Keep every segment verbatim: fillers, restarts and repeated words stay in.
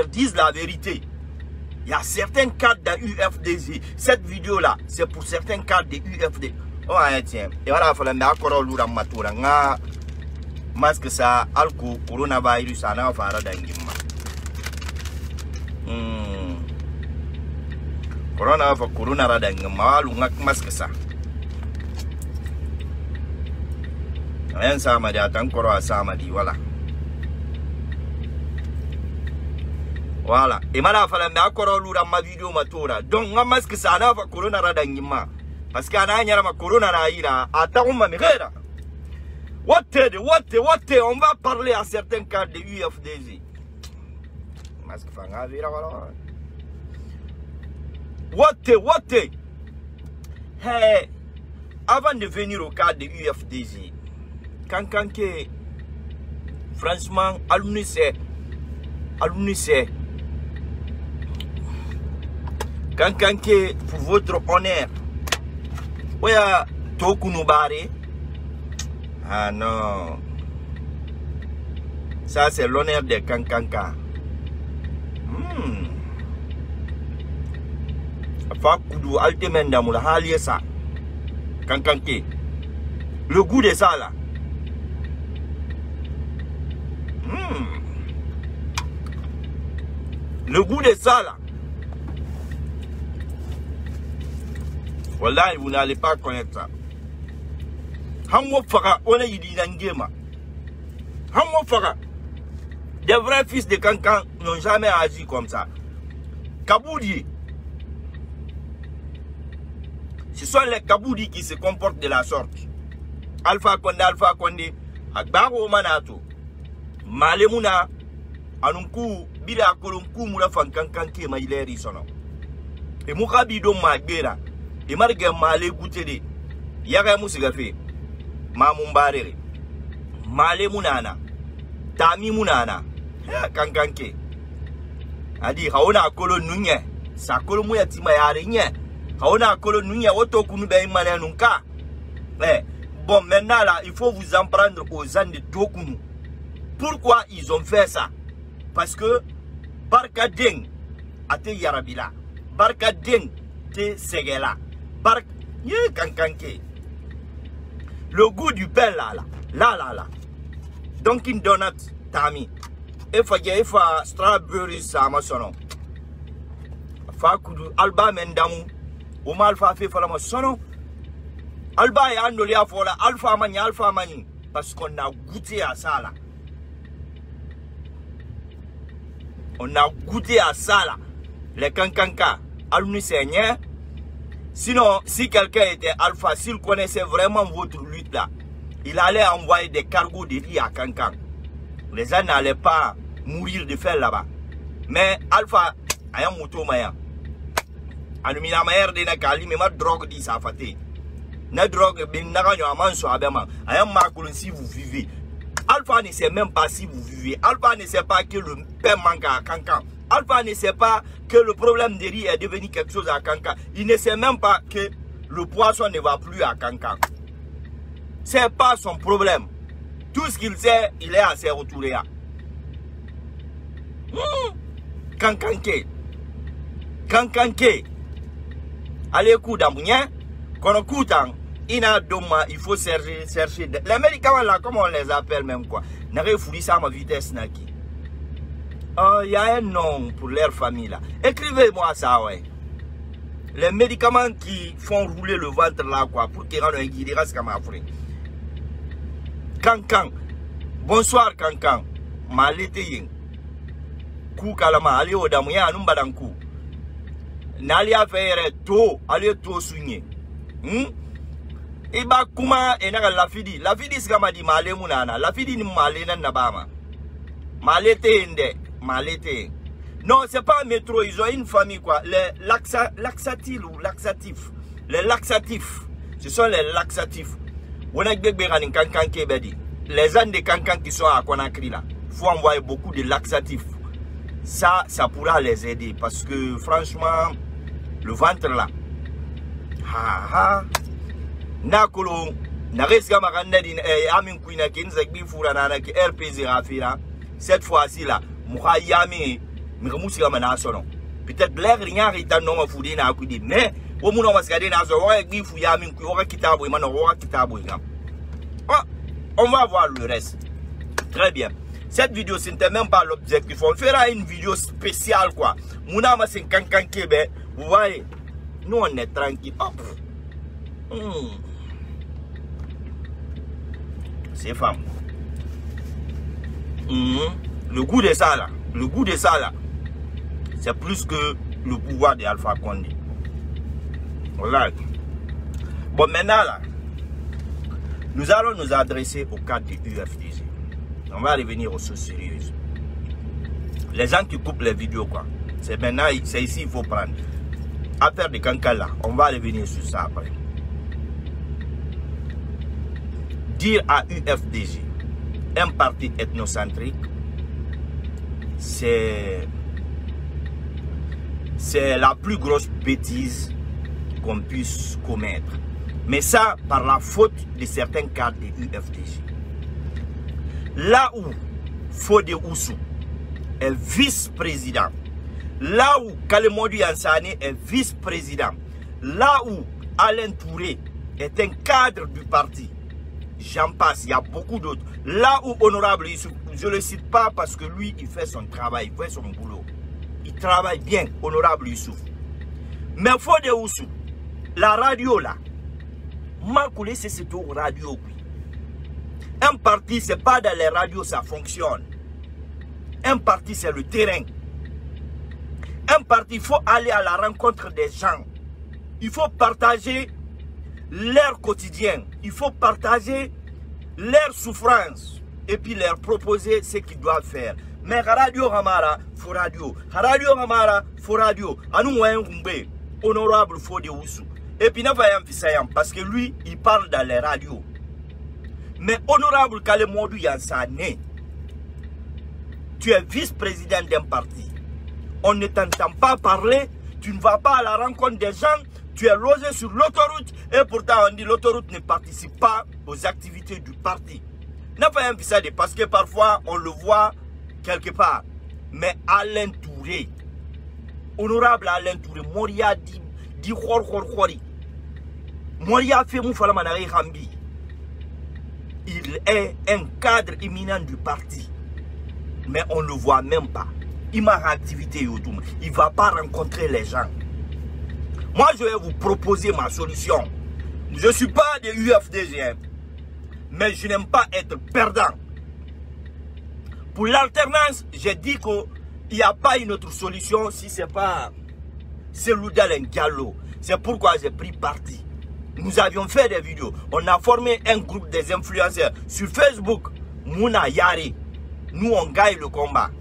dise la vérité. Il y a certains cadres de U F D Z. Cette vidéo-là, c'est pour certains cadres de U F D. Oh, tiens. Et voilà, il faut la encore lourd à matura. Masque ça, alco, coronavirus, ça n'a pas à d'angima. Corona, corona, d'angima, ou masque ça. Rien ça m'a dit, encore ça m'a dit, voilà. Voilà. Et maintenant, il faut encore lourd à ma vidéo matura. Donc, on masque ça, n'a pas corona, d'angima. Parce qu'il y a un corona, attends, ma mère. What what what on va parler à certains cas de U F D Z. Masque fanga vira voilà. What what hey, avant de venir au cas de U F D Z, quand quand que franchement alumni c'est alumni c'est quand quand que pour votre honneur oya tokunu bare. Ah non. Ça c'est l'honneur de Kankanka. Hmm. Fa kudu altemenda mula haliye ça. Kankanke. Le goût de ça là. Hmm. Le goût de ça là. Wallahi, vous n'allez pas connaître ça. Hamwo Fara, on est Yidangema. Hamwo Fara. Des vrais fils de Kankan n'ont jamais agi comme ça. Kaboudi. Ce sont les Kaboudi qui se comportent de la sorte. Alpha Konde, Alpha Konde, Akbaro Manato, Malemuna, Anunku, Bila Kolunku, Moulafan Kankan qui est Maïleri sono. Et Mourabido Magbera, et Marga Malé Goutede, Yaga Moussigafe. Mamumbare Male Munana Tami Munana Kankanke Adi haona kolo nunye sa kolo muya tima yare nye haona kolo nunye oto kunu be imane nunka. Eh bon maintenant là il faut vous en prendre aux ânes de Tokunu. Pourquoi ils ont fait ça? Parce que Barkadeng ate Yarabila Barkadeng te Segela Bark ye Kankanke. Le goût du pain là, là, là, là, là. Dunkin Donuts, Tami. Et fa il faut strawberry ça, ma sono. Fa kudu alba mendamu. O mal fa fait fa la sono. Alba ya andoli a fola alpha mani alpha mani. Parce qu'on a goûté à ça là. On a goûté à ça là. Les kankanka. Alumni seigneur. Sinon, si quelqu'un était alpha, s'il connaissait vraiment votre lutte là, il allait envoyer des cargos de riz à Kankan. Les gens n'allaient pas mourir de faim là-bas. Mais alpha, il y a un moto maya. Anumina mayer de nakali, mais ma drogue dit ça faté. Na drogue, ben naganyo amanso abema. Il y a un maculon si vous vivez. Alpha ne sait même pas si vous vivez. Alpha ne sait pas que le pain manque à Kankan. Alpha ne sait pas que le problème de riz est devenu quelque chose à Kankan. Il ne sait même pas que le poisson ne va plus à Kankan. C'est pas son problème. Tout ce qu'il sait, il est à ses retours. Kankanke. Kankanke. Allez, coup d'ambounien. Quand on coûte, il faut chercher, chercher. Les médicaments là, comment on les appelle même quoi? N'avez fourni ça à ma vitesse naki. Il y a un nom pour leur famille là. Écrivez-moi ça, ouais. Les médicaments qui font rouler le ventre là, quoi, pour qu'ils rendent un guide, reste comme Afrique. Kankan. Bonsoir, Kankan. Malete yin. Kou kalama, allez au damouya, anumbadankou. N'allez à faire to, allez to soigner. Hmm? Iba kuma enaga la fidi. La fidi s'kama di male munana. La fidi ni male nan nabama. Malete inde. Malete. Non, c'est pas un métro, ils ont une famille quoi. Les laxa, laxatifs ou laxatifs. Les laxatifs. Ce sont les laxatifs. Les ânes de Kankan qui sont à Conakry là. Il faut envoyer beaucoup de laxatifs. Ça, ça pourra les aider. Parce que franchement, le ventre là. Ha ha. Nakolo. Nareska Marandin et Amin Queen Kinzak Bifura Nanaki R P Z Rafira. Cette fois-ci là. Moukayami. mais comme si on a son peut-être l'air rien est un nom foudé na akudi mais au moment où on va regarder na zo wa gbi fu ya min ku wa kitabo man wa kitabo ngam. On va voir le reste. Très bien. Cette vidéo, ce n'était même pas l'objectif. On fera une vidéo spéciale, quoi. Mounama, c'est kankan kebe. Vous voyez, nous, on est tranquille. Hop. Hmm. Ces femmes. Hmm. Le goût de ça, là. Le goût de ça, là. C'est plus que le pouvoir de Alpha Condé. Voilà. Bon, maintenant, là. Nous allons nous adresser au cadre du U F D G. On va revenir aux choses sérieuses. Les gens qui coupent les vidéos, quoi. C'est maintenant, c'est ici qu'il faut prendre. Affaire de Kankala, on va revenir sur ça après. Dire à U F D G, un parti ethnocentrique, c'est c'est la plus grosse bêtise qu'on puisse commettre. Mais ça, par la faute de certains cadres de U F D G. Là où Fodé Oussou est vice-président, là où Kalemodou Yansane est vice-président, là où Alain Touré est un cadre du parti, j'en passe, il y a beaucoup d'autres. Là où Honorable Youssouf, je ne le cite pas parce que lui, il fait son travail, il fait son boulot. Il travaille bien, Honorable Youssouf. Mais Fodé Oussou, la radio là, Makoulé, c'est cette radio. Un parti, ce n'est pas dans les radios, ça fonctionne. Un parti, c'est le terrain. Un parti, il faut aller à la rencontre des gens. Il faut partager leur quotidien. Il faut partager leur souffrance. Et puis leur proposer ce qu'ils doivent faire. Mais radio Ramara, faut radio. Radio Ramara, faut radio. Anou Wengumbe, Honorable Fodé Oussou. Et puis, parce que lui, il parle dans les radios. Mais Honorable Kalemodou Yansane, tu es vice-président d'un parti. On ne t'entend pas parler, tu ne vas pas à la rencontre des gens, tu es logé sur l'autoroute et pourtant on dit l'autoroute ne participe pas aux activités du parti. Parce que parfois on le voit quelque part. Mais Alain Touré, Honorable Alain Touré, Moria dit, dit khor khor khori. Moria fait mou falamanari Rambi. Il est un cadre éminent du parti. Mais on ne le voit même pas. Il m'a activité autour. Il ne va pas rencontrer les gens. Moi, je vais vous proposer ma solution. Je ne suis pas de U F D G, mais je n'aime pas être perdant. Pour l'alternance, j'ai dit qu'il n'y a pas une autre solution si ce n'est pas Selouda Diallo. C'est pourquoi j'ai pris parti. Nous avions fait des vidéos. On a formé un groupe des influenceurs sur Facebook. Mouna Yari. Nous, on gagne le combat.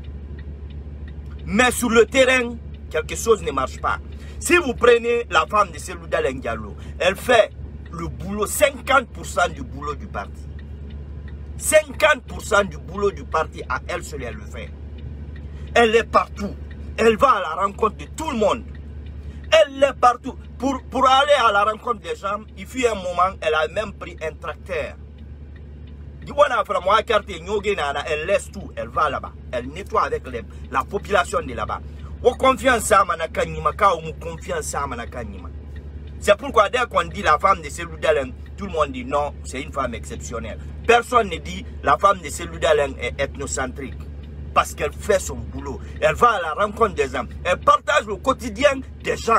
Mais sur le terrain, quelque chose ne marche pas. Si vous prenez la femme de Selouda Diallo, elle fait le boulot, cinquante pour cent du boulot du parti. cinquante pour cent du boulot du parti, à elle seule, elle le fait. Elle est partout. Elle va à la rencontre de tout le monde. Elle est partout. Pour, pour aller à la rencontre des gens, il fut un moment, elle a même pris un tracteur. Elle laisse tout, elle va là-bas. Elle nettoie avec les, la population de là-bas. C'est pourquoi dès qu'on dit la femme de Selouda Leng, tout le monde dit non, c'est une femme exceptionnelle. Personne ne dit la femme de Selouda Leng est ethnocentrique. Parce qu'elle fait son boulot. Elle va à la rencontre des gens. Elle partage le quotidien des gens.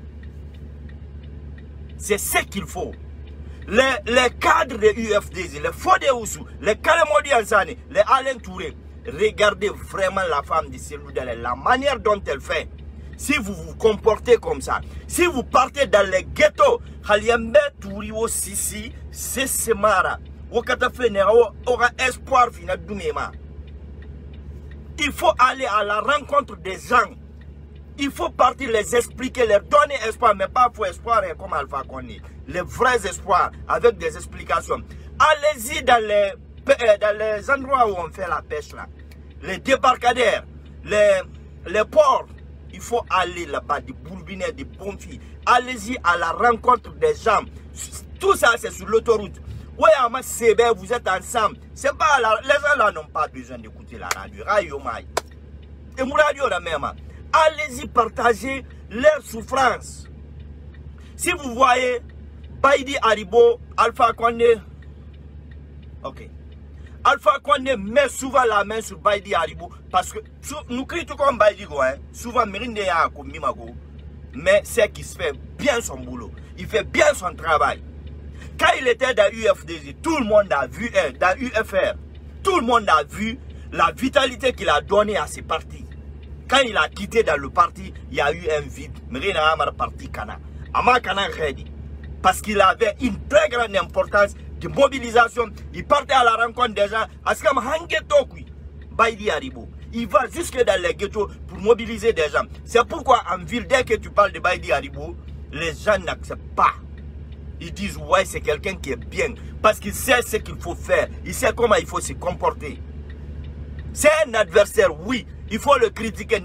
C'est ce qu'il faut. Les, les cadres de U F D G, les Fodé Oussou, les Kalemodou Yansane, les Alain Touré, regardez vraiment la femme de Selouda Leng, la manière dont elle fait. Si vous vous comportez comme ça, si vous partez dans les ghettos, Khaliambe Touriwo Sisi, c'est Semara, aura espoir final d'Oumema. Il faut aller à la rencontre des gens. Il faut partir les expliquer, leur donner espoir, mais pas pour espoir comme Alpha Condé. Les vrais espoirs avec des explications. Allez-y dans les, dans les endroits où on fait la pêche là. Les débarcadères, les, les ports. Il faut aller là-bas, des bourbinets, des bonnes filles. Allez-y à la rencontre des gens. Tout ça, c'est sur l'autoroute. Oui, vous êtes ensemble. C'est pas la, les gens là n'ont pas besoin d'écouter la radio. et Mouradio la même. Allez-y partager leurs souffrances. Si vous voyez Baïdi Haribo, Alpha Condé, ok. Alpha Condé met souvent la main sur Baïdi Haribo parce que nous critiquons Baïdi, hein, souvent Mérinde a comme Mimago, mais c'est qu'il se fait bien son boulot, il fait bien son travail. Quand il était dans U F D G, tout le monde a vu, eh, dans U F R, tout le monde a vu la vitalité qu'il a donnée à ses partis. Quand il a quitté dans le parti, il y a eu un vide. Mérine Amar parti Kana. Amar Kana Redi. Parce qu'il avait une très grande importance de mobilisation. Il partait à la rencontre des gens. Askam Hangetokui, Baïdi Haribo. Il va jusque dans les ghettos pour mobiliser des gens. C'est pourquoi en ville, dès que tu parles de Baïdi Haribo, les gens n'acceptent pas. Ils disent ouais, c'est quelqu'un qui est bien. Parce qu'il sait ce qu'il faut faire. Il sait comment il faut se comporter. C'est un adversaire, oui. Il faut le critiquer.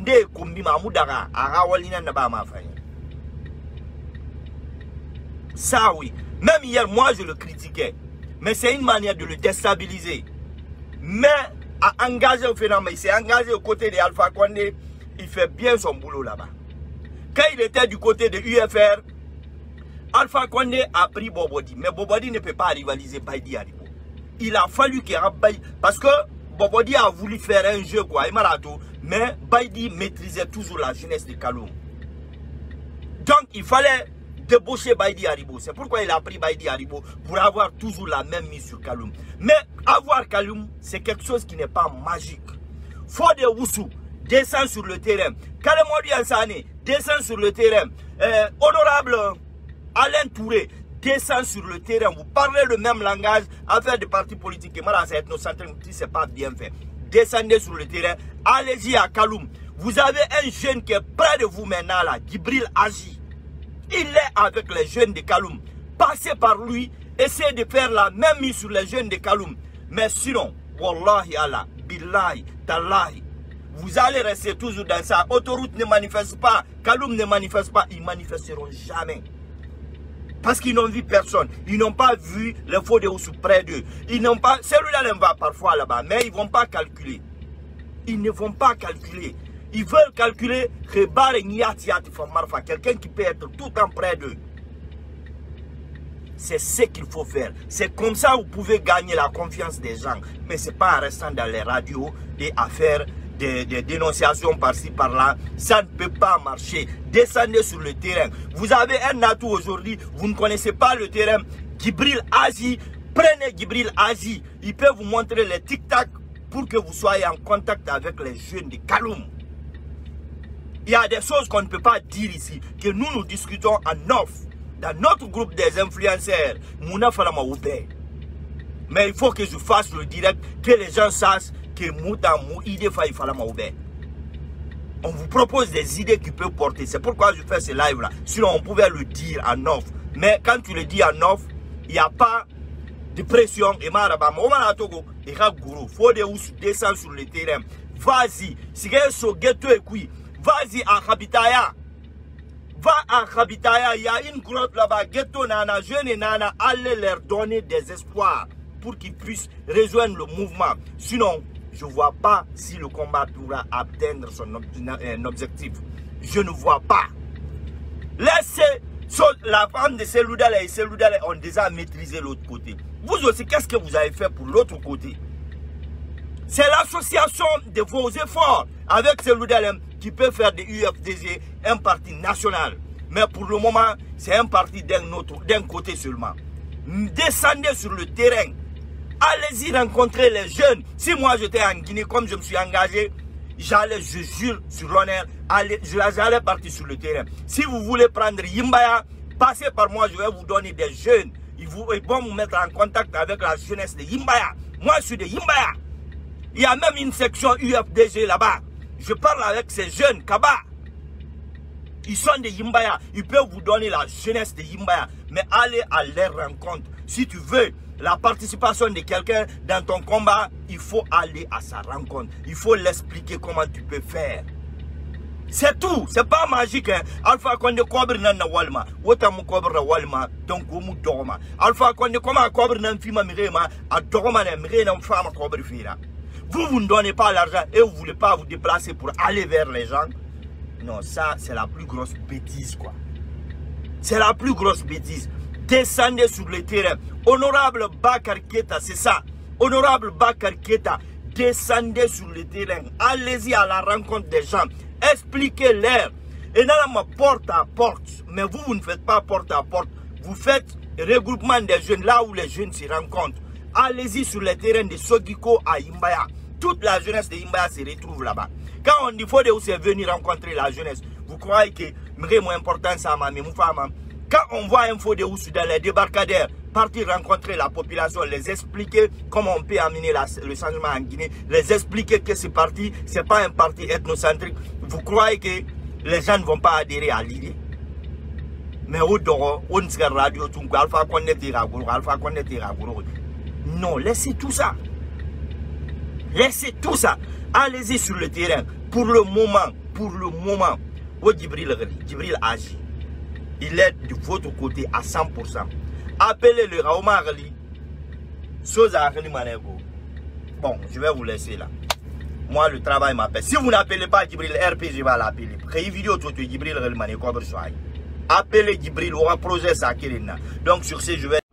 Ça, oui. Même hier, moi, je le critiquais. Mais c'est une manière de le déstabiliser. Mais à engager au phénomène, il s'est engagé aux côtés d'Alpha Condé. Il fait bien son boulot là-bas. Quand il était du côté de U F R, Alpha Condé a pris Bobodi. Mais Bobodi ne peut pas rivaliser Baïdi Haribo. Il a fallu qu'il y ait Baïdi. Parce que Bobodi a voulu faire un jeu, quoi, mais Baïdi maîtrisait toujours la jeunesse de Kaloum. Donc il fallait débaucher Baïdi Haribo. C'est pourquoi il a pris Baïdi Haribo pour avoir toujours la même mise sur Kaloum. Mais avoir Kaloum, c'est quelque chose qui n'est pas magique. Fode Oussou descend sur le terrain. Kalemodi Ansane descend sur le terrain. Euh, honorable Alain Touré descend sur le terrain. Vous parlez le même langage, affaire de partis politiques. Et moi, c'est c'est pas bien fait. Descendez sur le terrain. Allez-y à Kaloum. Vous avez un jeune qui est près de vous maintenant là, Djibril Agi. Il est avec les jeunes de Kaloum. Passez par lui, essayez de faire la même mise sur les jeunes de Kaloum. Mais sinon, Wallahi Allah, Billahi, Tallahi, vous allez rester toujours dans ça. Autoroute ne manifeste pas, Kaloum ne manifeste pas, ils manifesteront jamais. Parce qu'ils n'ont vu personne. Ils n'ont pas vu les faux de Oussou près d'eux. Ils n'ont pas. Celui-là va parfois là-bas, mais ils ne vont pas calculer. Ils ne vont pas calculer. Ils veulent calculer quelqu'un qui peut être tout le temps près d'eux. C'est ce qu'il faut faire. C'est comme ça que vous pouvez gagner la confiance des gens. Mais ce n'est pas en restant dans les radios et à faire des, des dénonciations par-ci, par-là. Ça ne peut pas marcher. Descendez sur le terrain. Vous avez un atout aujourd'hui. Vous ne connaissez pas le terrain. Djibril Agi. Prenez Djibril Agi. Il peut vous montrer les tic-tac pour que vous soyez en contact avec les jeunes de Kaloum. Il y a des choses qu'on ne peut pas dire ici, que nous nous discutons en off. Dans notre groupe des influenceurs, Mouna Falama Oubé. Mais il faut que je fasse le direct, que les gens sachent que Mouta Mou idée Faye Falama Oubé. On vous propose des idées qui peuvent porter. C'est pourquoi je fais ce live là. Sinon on pouvait le dire en off. Mais quand tu le dis en off, il n'y a pas de pression. Et Maraba, Momana Togo, et Ragouro, faut des ousses descendre sur le terrain. Vas-y, si vous avez ghetto et kui, vas-y à Khabitaya. Va à Khabitaya, il y a une grotte là-bas, ghetto nana, jeune et nana, allez leur donner des espoirs pour qu'ils puissent rejoindre le mouvement. Sinon, je ne vois pas si le combat pourra atteindre son ob objectif. Je ne vois pas. Laissez la femme de Seloudale et Seloudale ont déjà maîtrisé l'autre côté. Vous aussi, qu'est-ce que vous avez fait pour l'autre côté? C'est l'association de vos efforts avec Seloudale qui peut faire de U F D G un parti national. Mais pour le moment, c'est un parti d'un autre, d'un côté seulement. Descendez sur le terrain. Allez-y rencontrer les jeunes. Si moi j'étais en Guinée, comme je me suis engagé, j'allais, je jure sur l'honneur, j'allais partir sur le terrain. Si vous voulez prendre Yimbaya, passez par moi, je vais vous donner des jeunes. Ils, vous, ils vont vous mettre en contact avec la jeunesse de Yimbaya. Moi, je suis de Yimbaya. Il y a même une section U F D G là-bas. Je parle avec ces jeunes, Kaba. Ils sont de Yimbaya. Ils peuvent vous donner la jeunesse de Yimbaya. Mais allez à leur rencontre. Si tu veux la participation de quelqu'un dans ton combat, il faut aller à sa rencontre. Il faut l'expliquer comment tu peux faire. C'est tout. C'est pas magique. Hein? Alpha Condé Kobre Nana Walma. Wotamu Kobre Walma. Donc, Gomu Dogma. Alpha Condé Koma Kobre Nan Fima Mirema. A Dogma Mirena Fama Kobre Fira. Vous, vous ne donnez pas l'argent et vous ne voulez pas vous déplacer pour aller vers les gens. Non, ça, c'est la plus grosse bêtise, quoi. C'est la plus grosse bêtise. Descendez sur le terrain. Honorable Bakar Keita, c'est ça. Honorable Bakar Keita, descendez sur le terrain. Allez-y à la rencontre des gens. Expliquez-leur. Et non, porte à porte. Mais vous, vous ne faites pas porte à porte. Vous faites regroupement des jeunes là où les jeunes se rencontrent. Allez-y sur le terrain de Sogiko à Imbaya. Toute la jeunesse de Imbaya se retrouve là-bas. Quand on dit faut de où c'est venir rencontrer la jeunesse, vous croyez que c'est important ça, ma femme. Quand on voit un faux de où dans les débarcadères, partir rencontrer la population, les expliquer comment on peut amener la, le changement en Guinée, les expliquer que ce parti, c'est pas un parti ethnocentrique. Vous croyez que les gens ne vont pas adhérer à l'idée? Mais au dehors, on se radio, Alpha Condé Alpha Condé non, laissez tout ça. Laissez tout ça. Allez-y sur le terrain. Pour le moment, pour le moment, où Djibril, Djibril agit. Il est de votre côté à cent pour cent. Appelez le Raouma Arli. Sosa Manego. Bon, je vais vous laisser là. Moi, le travail m'appelle. Si vous n'appelez pas Djibril R P, je vais l'appeler. Créez vidéo tout Djibril Manego. Appelez Djibril, on va projet ça. Donc sur ce, je vais.